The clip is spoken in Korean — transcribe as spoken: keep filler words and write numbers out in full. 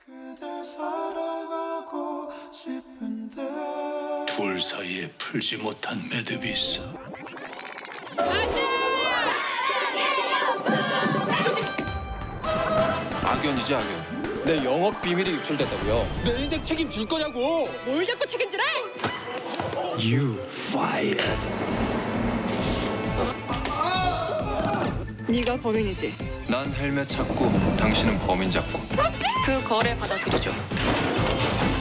그댈 사랑하고 싶은데 둘 사이에 풀지 못한 매듭이 있어. 악연이지 악연. 내 영업 비밀이 유출됐다고요. 내 인생 책임질 거냐고. 뭘 자꾸 책임지래? You fired. 네가 범인이지. 난 헬멧 찾고 당신은 범인 잡고. 그 거래 받아들이죠.